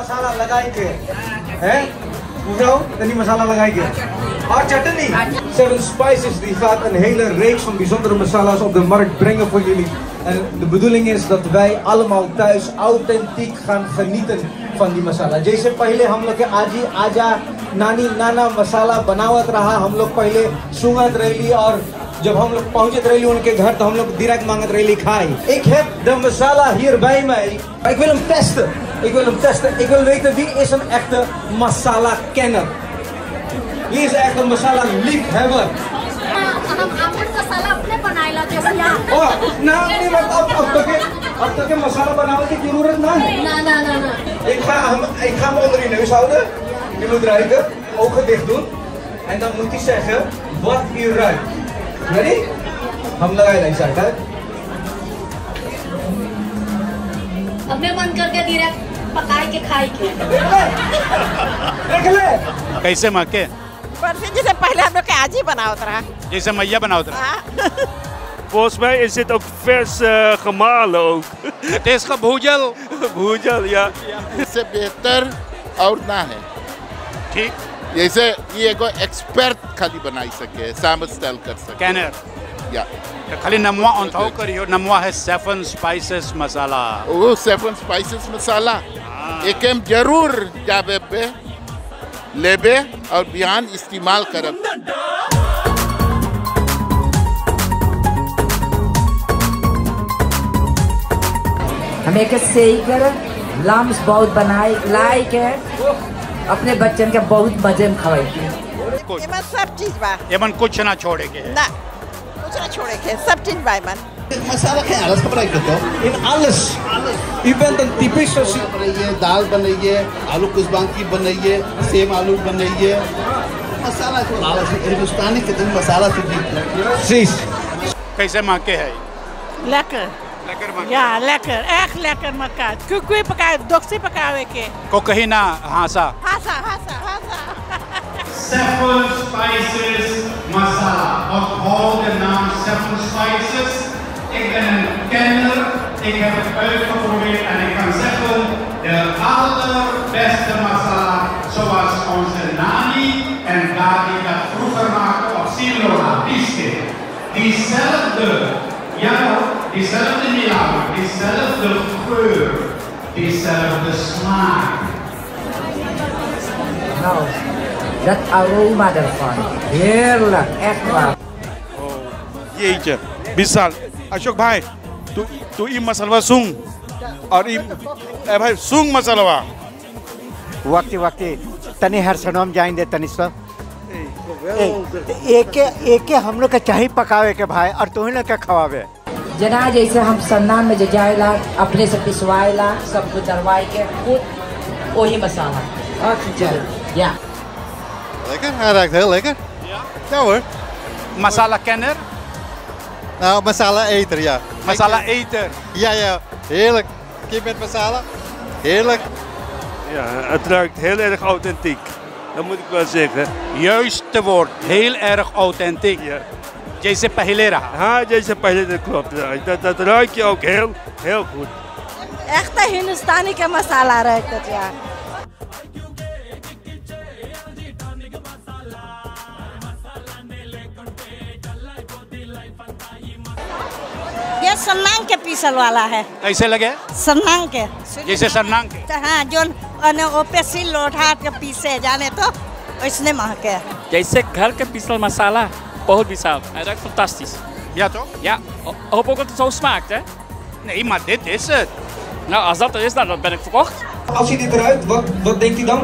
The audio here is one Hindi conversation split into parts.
मसाला लगाएंगे हैं mevrouw tadi masala लगाएंगे और चटनी 7 Spices die gaat een hele reeks van bijzondere masala's op de markt brengen voor jullie en de bedoeling is dat wij allemaal thuis authentiek gaan genieten van die masala जैसे पहले हम लोग के आजी आजा नानी नाना मसाला बनावत रहा हम लोग पहले सुंगत रही और जब हम लोग पहुंचत रही उनके घर तो हम लोग direct मांगत रही खाई ik heb de masala hier bij mij ik wil hem testen ik wil weten wie is een echte masala kenner wie is echt een masala liefhebber नहीं अब तक के मसाला बनाने की जरूरत नहीं ik ga hem onder je neus houden je moet ruiken ogen dicht doen en dan moet hij zeggen wat hij ruikt ready हम लगाए नहीं सकता अब मैं मन करके direct पकाई के खाई के देख ले कैसे माँ के जैसे पहले हम लोग के आज ही बनावत रहा जैसे मैया बनावत रहा Volgens mij is dit ook vers gemalen ook. Het is gebhoedel. भूजल या इससे बेहतर और ना है ठीक जैसे ये एगो एक्सपर्ट खाली बनाई सके सामत स्टाइल कर सके कैनर या खाली नमवा ऑनथाओ करियो नमवा है 7 Spices मसाला वो 7 Spices मसाला एक हम जरूर जाबे पे लेबे और बिहान इस्तेमाल करब हमें के सही कर लम्स बहुत बनाई लाई के अपने बच्चन के बहुत मजे में खवाई एमन सब चीज बा एमन कुछ ना छोड़ेगे ना कुछ ना छोड़ेगे सब चीज बा एमन मसाला के alles gebruikt het toch? in alles u bent een typische बनाइए दाल बनाइए आलू कुसबांकी बनाइए सेम आलू बनाइए मसाला को alles हिंदुस्तानी कितने मसाला से precies कैसे माँ के है lekker lekker माँ ja lekker echt lekker मक्का कोई पकाए दोक्सी पकावे के को कहीं ना हासा हासा हासा हासा 7 Spices masala onthoud de naam 7 Spices ik ben een kenner ik heb het uitgeprobeerd en ik kan zeggen de allerbeste masala zoals onze nani en Dadi dat vroeger maakte op Silora diezelfde ja, diezelfde milaan, diezelfde geur, diezelfde smaak. Nou, dat aroma ervan. Heerlijk, echt waar. jeetje विशाल अशोक भाई तू ई मसलवा सुंग और ई भाई सुंग मसलवा वक्ती तनी हर सनम जाएंगे तनी सब एक हम लोग का चाही पकावे के भाई और तुम लोग का खवावे जना जैसे हम सन्ना में जाएला अपने से पिसवाएला सब कुछ दरवाई के खुद वही मसाला ja lekker hij ruikt heel lekker ja hoor Masala kenner? nou masala eter ja Masala eter? ja heerlijk kip met masala heerlijk ja het ruikt heel erg authentiek dat moet ik wel zeggen Juiste woord, heel erg authentiek. Ja. जैसे पहले रहा हाँ जैसे पहले तो klopt dat ruik je ook heel goed echt Hindustani के मसाला रहता है यार ये सन्नांग के पीसल वाला है कैसे लगे सन्नांग के जैसे सरनांग के हाँ जो ओपे सिल उठा के पीसे जाने तो इसने महके जैसे घर के पीसल masala बहुत विशाल hij ruikt fantastisch ja toch ja hoop ook dat het zo smaakt hè nee maar dit is het nou als dat er is dan ben ik verkocht als je dit eruit wat denkt u dan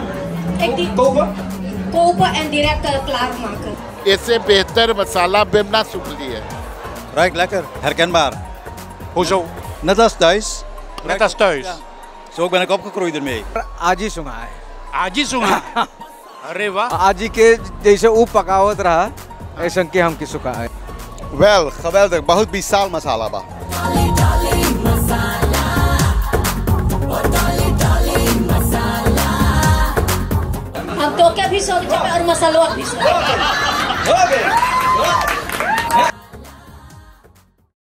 kopen en direct klaarmaken इससे बेहतर मसाला बिमना सुगली है ruikt lekker herkenbaar hoezo net als thuis net als thuis zo ben ik opgegroeid ermee आजी सुना है आजी सुना अरे वाह आजी के जैसे वो पकावत रहा ऐसा के हम की सुखा है wel geweldig बहुत विशाल मसाला बा हम तो क्या भी सौ और मसाला भी सौ